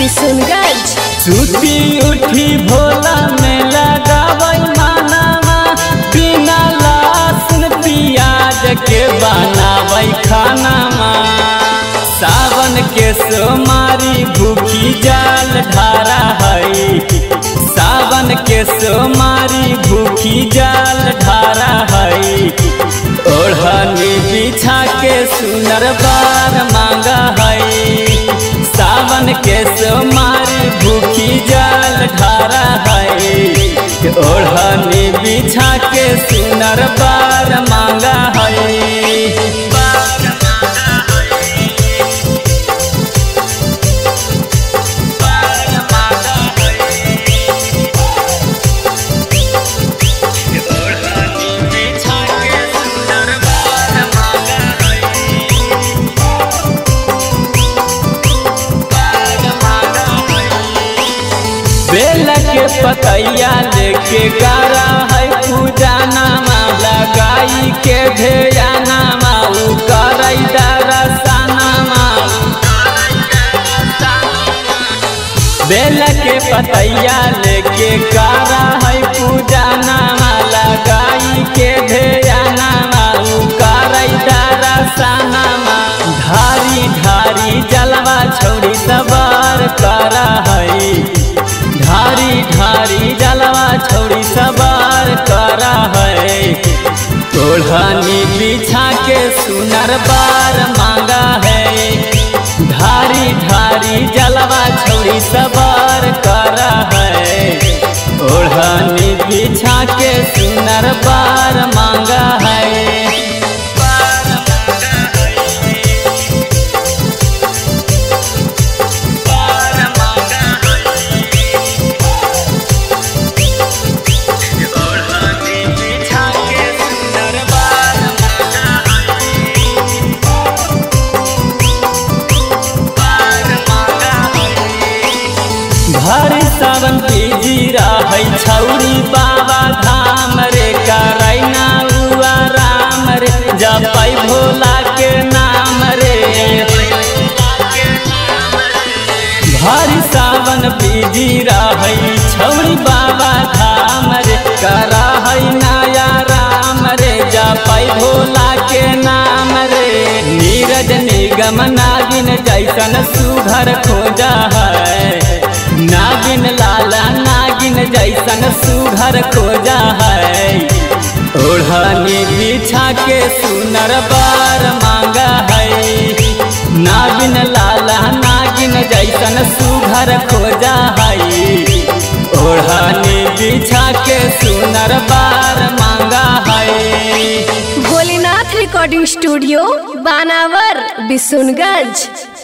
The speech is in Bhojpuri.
बिशुनगंज। सुती उठी भोला में लगावई मानावा, बिना लहसुन प्याज के बनावई खानावा। सावन के सोमारी भूखी जाल ढारा है, सावन के सोमारी भूखी जाल ढारा है। ओढ़नी बिछा के सुनर बार मांगा है, सावन के सोमारी भूखी जाल ढारा है। ओढ़नी बिछा के सुनर बार मांगा है। बेल के पतैया लेके गारा है पूजा नामा, लगाई के ढेया नामा करई दरसनामा। बेल के पतैया लेके गारा है पूजा नामा, लगाई के ढेया नामा करई दरसनामा। धारी धारी जलवा छोड़ी सवार करा है, धारी धारी जलवा छोड़ी सवार करा है। ओढ़नी बिछा के सुनर बार मांगा है, धारी धारी जलवा छोड़ी सवार करा है। ओढ़नी बिछा के सुनर बार मांगा है। हरी सावन बीजी रही छौरी बाबा धाम रे, करैना हुआ राम रे, जपै भोला के नाम रे। हरी सावन बीजी रही छौरी बाबा धाम रे, करहै नया राम रे, जपै भोला के नाम रे। नीरज निगम नागिन जैसन सुघर खोजा है, नागिन लाला नागिन जैसन सुघर खोजा है। ओढ़नी बिछा के सुनर बार मांगा है, नागिन लाला नागिन जैसन सुघर खोजा है। ओढ़नी बिछा के सुनर बार मांगा है। भोलेनाथ रिकॉर्डिंग स्टूडियो बानावर बिशुनगंज।